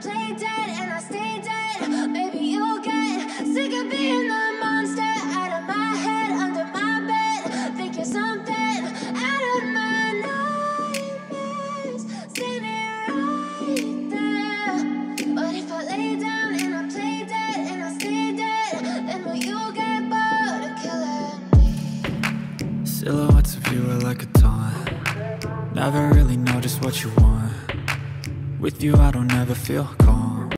play dead and I stay dead. Maybe you'll get sick of being the monster out of my head, under my bed. Think you're something out of my nightmares, standing right there. But if I lay down and I play dead and I stay dead, then will you get bored of killing me? Silhouettes of you are like a taunt. Never really know just what you want. With you I don't ever feel calm.